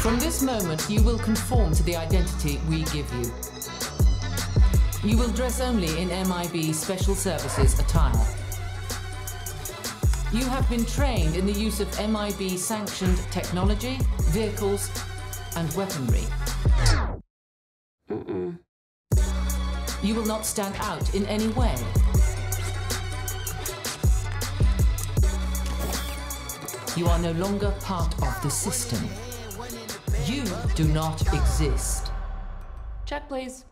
From this moment, you will conform to the identity we give you. You will dress only in MIB Special Services attire. You have been trained in the use of MIB-sanctioned technology, vehicles, and weaponry. You will not stand out in any way. You are no longer part of the system. You do not exist. Check, please.